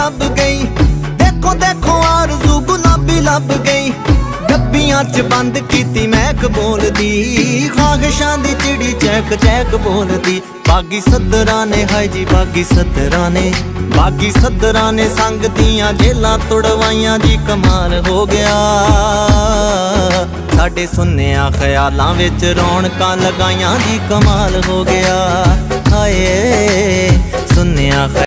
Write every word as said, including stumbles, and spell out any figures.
लब गई। देखो देखो आरज़ू गुलाबी लब गई। डब्बियां च बंद कीती महक बोलदी, ख्वाहिशां दी चिड़ी चैक चैक बोलदी। बागी सदरा ने हाय जी बागी सदरा ने, बागी सदरा ने संग दियां जेलां तुड़वाइयां जी। कमाल हो गया साडे सुन्निया ख्यालां विच रौनकां लगाइयां जी। कमाल हो गया हाय सुन्निया।